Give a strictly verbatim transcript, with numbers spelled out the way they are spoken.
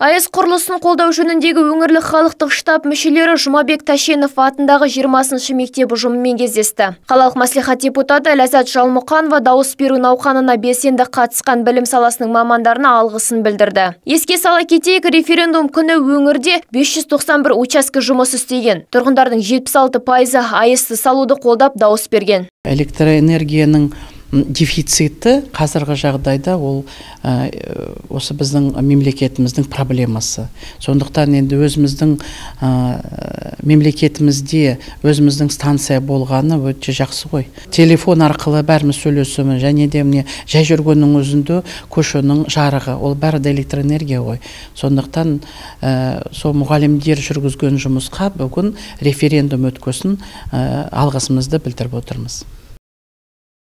АЭС құрылысын қолдау жөніндегі өңірлік халықтық штаб мүшелері Жұмабек Тәшенов атындағы жиырмасыншы мектеп ұжымымен кездесті. Қалалық мәслихат депутаты Ләззат Жалмұқанова дауыс беру науқанына белсенді қатысқан білім саласының мамандарына алғысын білдірді. Еске сала кетейік, референдум күні өңірде бес жүз тоқсан бір учаске жұмыс істеген. Тұрғындардың жетпіс алты пайызы АЭСті салуды қолдап дауыс берген. Электроэнергияның дефициті қазіргі жағдайда ол осы біздің мемлекетіміздің проблемасы. Сондықтан енді өзіміздің мемлекетімізде өзіміздің станция болғаны өте жақсы ғой. Телефон арқылы бәріміз сөйлесіміз, және де міне жай жүргеннің өзінде көшенің жарығы, ол бәрі де электроэнергия ғой. Сондықтан сол мұғалімдер жүргізген жұмысқа бүгін референдум өткесін алғысымызды білдіріп отырмыз.